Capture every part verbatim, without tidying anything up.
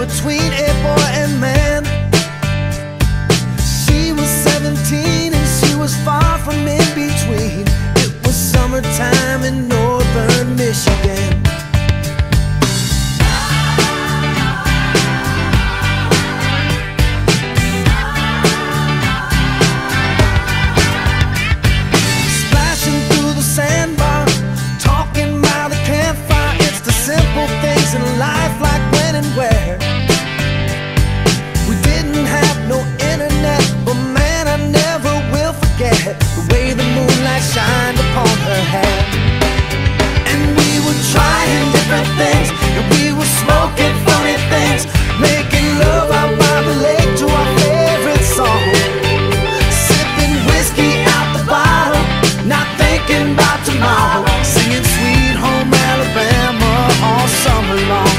between a boy and man. She was seventeen and she was far from in between. It was summertime in northern Michigan. Splashing through the sandbar, talking by the campfire. It's the simple things in life, like when and where. We didn't have no internet, but man, I never will forget the way the moonlight shined upon her hair. And we were trying different things, and we were smoking funny things, making love out by the lake to our favorite song, sipping whiskey out the bottle, not thinking about tomorrow, singing Sweet Home Alabama all summer long.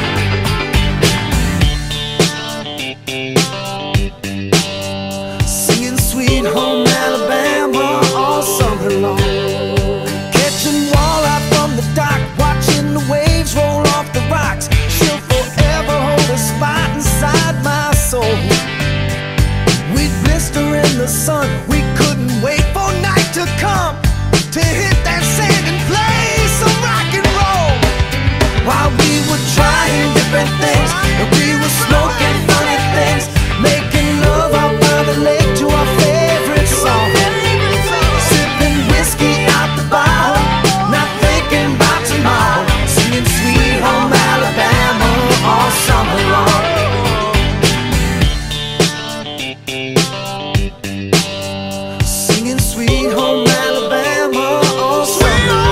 Singing Sweet Home Alabama all summer long. Catching walleye from the dock, watching the waves roll off the rocks. She'll forever hold a spot inside my soul. We'd blister in the sun, we couldn't wait for night to come to hit that sand and play some rock and roll. While we were trying different things, and we were smoking funny things, making love out by the lake to our favorite song, sipping whiskey out the bottle, not thinking about tomorrow, singing Sweet Home Alabama all summer long. Singing Sweet Home Alabama all summer long.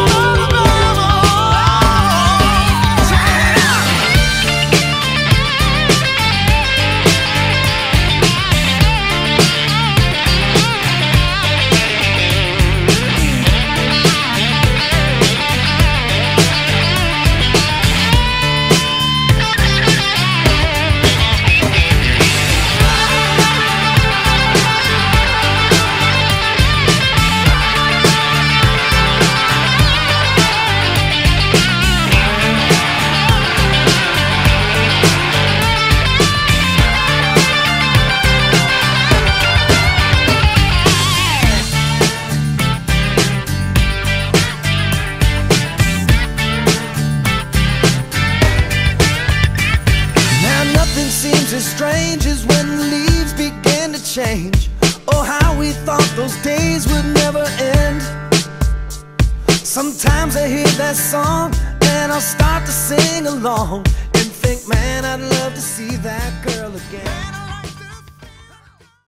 Seems as strange as when the leaves began to change. Oh, how we thought those days would never end. Sometimes I hear that song and I'll start to sing along and think, man, I'd love to see that girl again.